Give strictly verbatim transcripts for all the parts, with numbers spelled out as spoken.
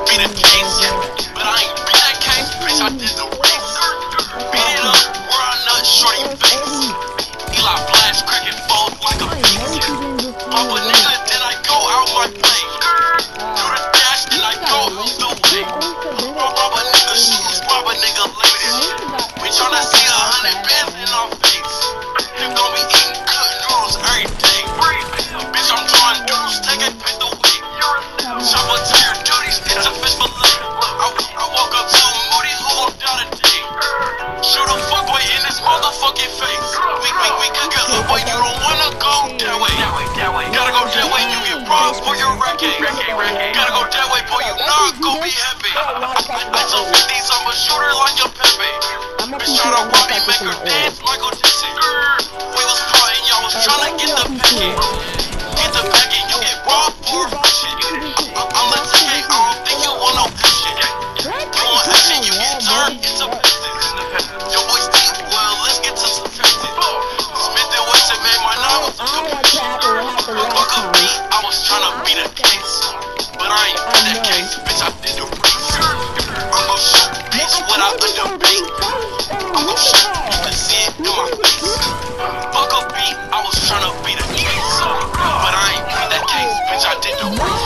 be the case, but I ain't be that case, bitch, I did the race. Beat it up, where I nut shorty face. Eli blast, cricket fold like a beast. Pop a nigga, then I go out my way. Do the dash, then I go out the way. Rob a nigga shoes, rob a nigga ladies. We tryna see a hundred bands in our face. Him gon' be eating good noodles every day. Bitch, I'm drawing doodles, take it, pick the weight. Chopper to your duties, it's a fish fillet. I, I woke up to Moody, who hold down a day. Shoot a fuckboy in his motherfucking face. We, we, we could get up, but you don't wanna go that way. Gotta go that way, you get robbed for your racket. Gotta go that way, boy, you not gon' be happy. I took fifties, I'm a shooter like a Pepe. Bitch tryna rob me, make her dance, Michael Jackson. We was fighting, y'all was tryna get the packet. Get the packet, you get robbed for shit. I'm a ticket, I don't think you want no action. You want action, you get turned into pistons. Your boy Steve, well, let's get to some facts. Smith and Wesson made my novel. Fuck a beat, I was tryna beat a case. But I ain't beat that case, bitch, I did the race. I'm gon' shoot, bitch, without a debate. I'm gon' shoot, you can see it in my face. Fuck a beat, I was tryna beat a case. But I ain't beat that case, bitch, I did the race.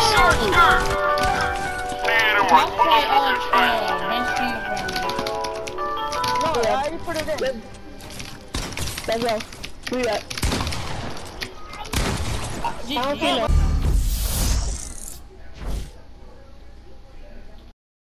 I already put it in. Let's go. Do that. I don't see no.